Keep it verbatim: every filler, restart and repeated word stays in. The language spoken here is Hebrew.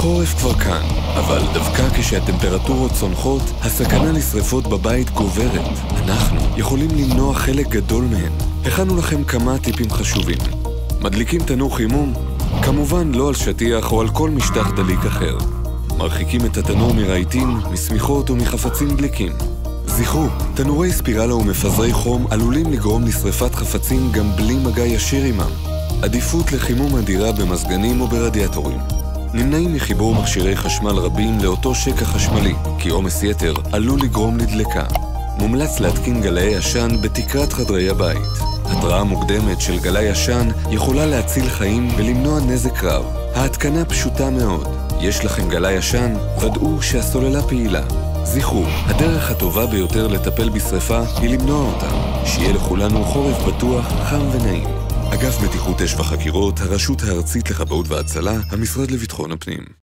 החורף כבר כאן, אבל דווקא כשהטמפרטורות צונחות, הסכנה לשריפות בבית גוברת. אנחנו יכולים למנוע חלק גדול מהן. הכנו לכם כמה טיפים חשובים. מדליקים תנור חימום? כמובן לא על שטיח או על כל משטח דליק אחר. מרחיקים את התנור מרהיטים, משמיכות ומחפצים דליקים. זכרו, תנורי ספירלה ומפזרי חום עלולים לגרום לשריפת חפצים גם בלי מגע ישיר עימם. עדיפות לחימום הדירה במזגנים או ברדיאטורים. נמנעים מחיבור מכשירי חשמל רבים לאותו שקע חשמלי, כי עומס יתר עלול לגרום לדלקה. מומלץ להתקין גלאי עשן בתקרת חדרי הבית. התראה מוקדמת של גלאי עשן יכולה להציל חיים ולמנוע נזק רב. ההתקנה פשוטה מאוד. יש לכם גלאי עשן? ודאו שהסוללה פעילה. זכרו, הדרך הטובה ביותר לטפל בשריפה היא למנוע אותה. שיהיה לכולנו חורף בטוח, חם ונעים. אגף בטיחות אש וחקירות, הרשות הארצית לכבאות והצלה, המשרד לביטחון הפנים.